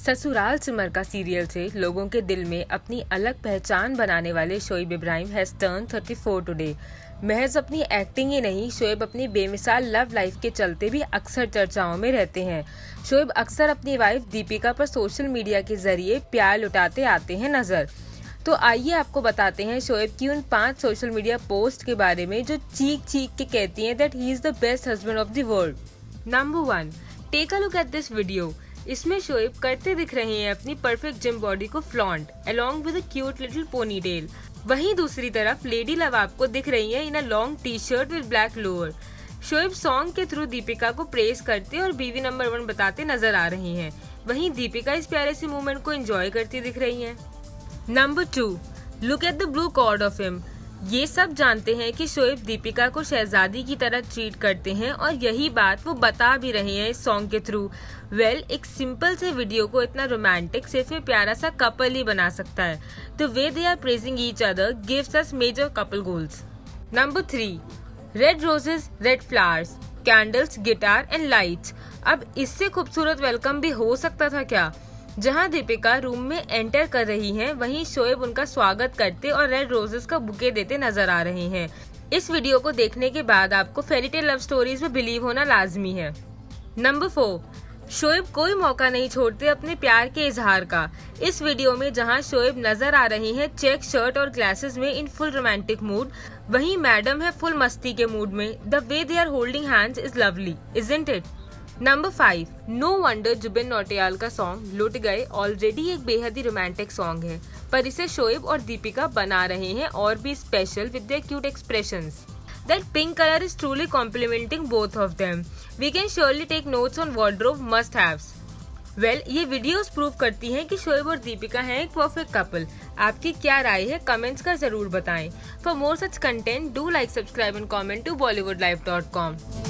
ससुराल सिमर का सीरियल से लोगों के दिल में अपनी अलग पहचान बनाने वाले Shoaib Ibrahim has turned 34 today. महज अपनी एक्टिंग ही नहीं, शोएब अपनी बेमिसाल लव लाइफ के चलते भी अक्सर चर्चाओं में रहते हैं। शोएब अक्सर अपनी वाइफ दीपिका पर सोशल मीडिया के जरिए प्यार लुटाते आते हैं नजर। तो आइए आपको बताते हैं शोएब की उन 5 सोशल मीडिया पोस्ट के बारे में जो चीख चीख के कहती हैं that he is the best husband of the world. Number 1, take a look at this video. इसमें शोएब करते दिख रहे हैं अपनी परफेक्ट जिम बॉडी को flaunt along with a cute little pony tail. वहीं दूसरी तरफ लेडी लव आपको दिख रही है in a long T shirt with black lower. Shoaib song के थ्रू दीपिका को प्रेज करते और बीवी नंबर 1 बताते नजर आ रही हैं। वहीं दीपिका इस प्यारे से मूवमेंट को एंजॉय करती दिख रही हैं। Number 2, look at the blue cord of him. ये सब जानते हैं कि शोएब दीपिका को शहजादी की तरह ट्रीट करते हैं और यही बात वो बता भी रहे हैं इस सॉन्ग के थ्रू। एक सिंपल से वीडियो को इतना रोमांटिक सिर्फ एक प्यारा सा कपल ही बना सकता है। The way they are praising each other gives us major couple goals. Number 3, red roses, red flowers, candles, guitar and lights. अब इससे खूबसूरत वेलकम भी हो सकता था क्या? जहां दीपिका रूम में एंटर कर रही हैं, वहीं शोएब उनका स्वागत करते और रेड रोजेस का बुके देते नजर आ रहे हैं। इस वीडियो को देखने के बाद आपको फेरीटेल लव स्टोरीज में बिलीव होना लाजमी है। नंबर 4, शोएब कोई मौका नहीं छोड़ते अपने प्यार के इजहार का। इस वीडियो में जहां शोएब नजर आ रही हैं चेक शर्ट और ग्लासेस में इन फुल रोमांटिक मूड, वहीं मैडम है फुल मस्ती के मूड में। The way they are holding hands is lovely, isn't it? Number 5, no wonder Jubin Nautiyal का सॉन्ग लुट गए ऑलरेडी एक बेहद ही रोमांटिक सॉन्ग है, पर इसे शोएब और दीपिका बना रहे हैं और भी special with their cute expressions. That pink color is truly complimenting both of them. We can surely take notes on wardrobe must-haves. ये वीडियोस प्रूव करती हैं कि शोएब और दीपिका हैं एक परफेक्ट कपल। आपकी क्या राय है कमेंट्स कर जरूर बताएं। For more such content, do like, subscribe and comment to bollywoodlife.com.